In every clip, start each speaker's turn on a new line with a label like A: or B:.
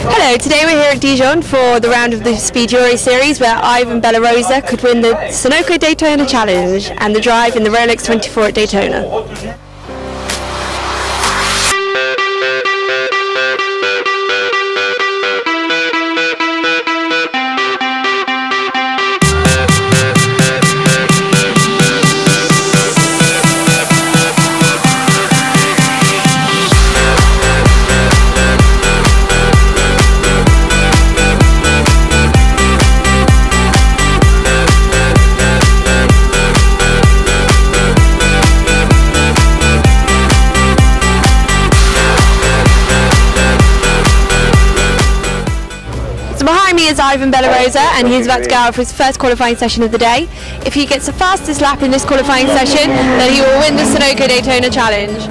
A: Hello, today we're here at Dijon for the round of the SPEED EuroSeries where Ivan Bellarosa could win the Sunoco Daytona Challenge and the drive in the Rolex 24 at Daytona. Behind me is Ivan Bellarosa and he's about to go out for his first qualifying session of the day. If he gets the fastest lap in this qualifying session, then he will win the Sunoco Daytona Challenge.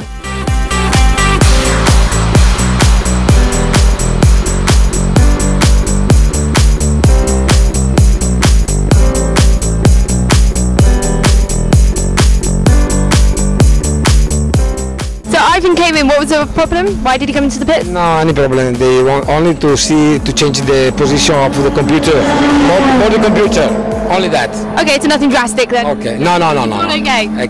A: So Ivan came in, what was the problem? Why did he come into the pits?
B: No, any problem. They want only to change the position of the computer. Not the computer, only that.
A: Okay, so nothing drastic then?
B: Okay, no.
A: Okay.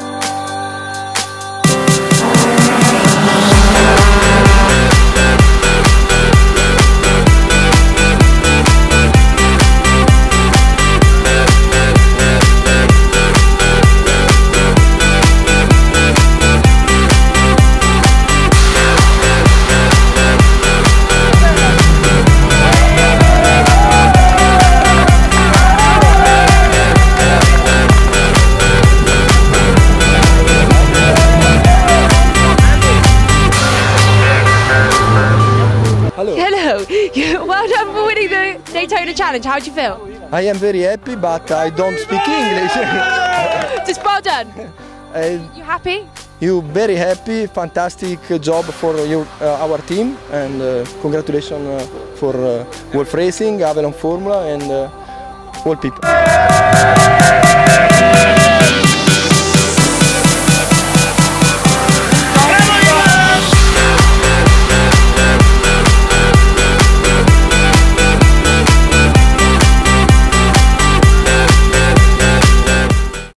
A: Hello, well done for winning the Daytona Challenge. How do you feel?
C: I am very happy, but I don't speak English.
A: Just well done. You happy?
C: You very happy, fantastic job for our team, and congratulations for Wolf Racing, Avalon Formula, and all people.